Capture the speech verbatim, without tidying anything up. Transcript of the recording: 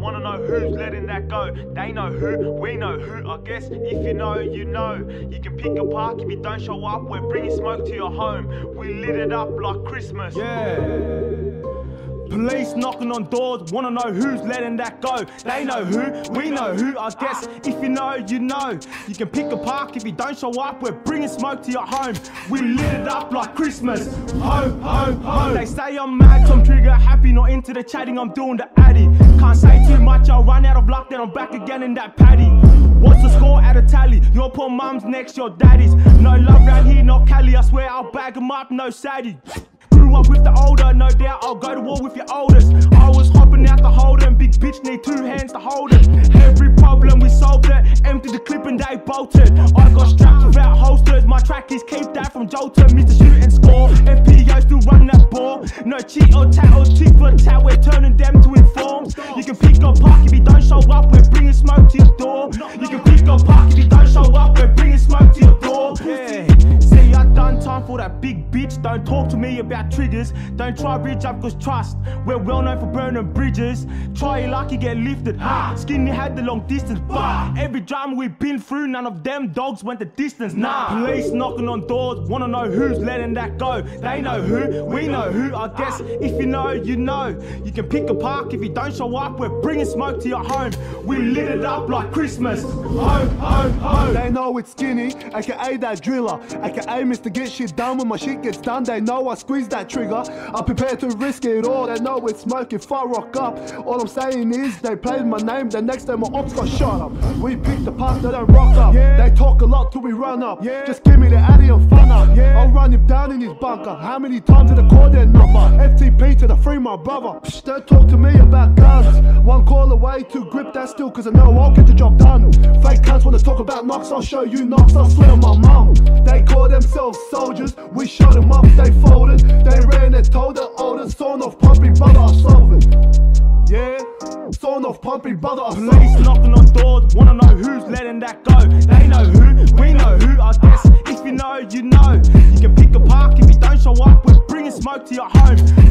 wanna know who's letting that go. They know who, we know who. I guess if you know, you know. You can pick a park if you don't show up. We're bringing smoke to your home. We lit it up like Christmas. Yeah. Police knocking on doors, wanna know who's letting that go. They know who, we know who. I guess if you know, you know. You can pick a park if you don't show up. We're bringing smoke to your home. We lit it up like Christmas. Ho, ho, ho. They say I'm mad, so I'm trigger happy. Not into the chatting, I'm doing the addy. Can't say too much, I'll run out of luck, then I'm back again in that paddy. What's the score at a tally? Your poor mum's next, your daddy's. No love round here, not Cali. I swear I'll bag 'em up, no saddy. Grew up with the older, no doubt I'll go to war with your oldest. I was hopping out the Holden, big bitch need two hands to hold it. Every problem we solved it, emptied the clip and they bolted. I got strapped without holsters, my trackies keep that from jolting. Mister Shoot and Score, F P O still run that ball. No cheat or tat or tick for tat, we're turning them to informs. You can pick a park if you don't show up, we're bringing smoke to your door. You can pick a park if you don't show up, we're bringing smoke to your door. Yeah. See, I done time for that big bitch, don't talk to me about triggers. Don't try bridge up cause trust, we're well known for burning bridges. Try your luck, you get lifted. Ah, Skinny had the long distance, but every drama we've been through, none of them dogs went the distance. Nah, police knocking on doors, wanna know who's letting that go. They know who, we know who. I guess if you know, you know. You can pick a park if you don't show up, we're bringing smoke to your home. We lit it up like Christmas. Ho, ho, ho. They know it's Skinny, aka that driller, aka Mister Get Shit Done. When my shit gets done, they know I squeeze that trigger. I'm prepared to risk it all, they know it's smoke if I rock up. All I'm saying is, they played my name, the next day my ops got shot up. We pick the park, they don't rock up. Yeah. They talk a lot till we run up. Yeah. Just give me the addy and fun up. Yeah. I'll run him down in his bunker. How many times did I call their number? F T P to the free my brother. Psh, don't talk to me about guns. One call away to grip that still, cause I know I'll get the job done. Fake cunts wanna talk about knocks, I'll show you knocks, I'll swear on my mum. They call themselves soldiers, we shot them up, they folded. They ran and told the oldest, sawn off pumping brother, I'll solve it. Yeah, sawn off pumping brother, I'll solve it. Police knocking on doors, wanna know who's letting that go. They know who, we know who. I guess if you know, you know. You can pick a park if you don't show up, we're bringing smoke to your home.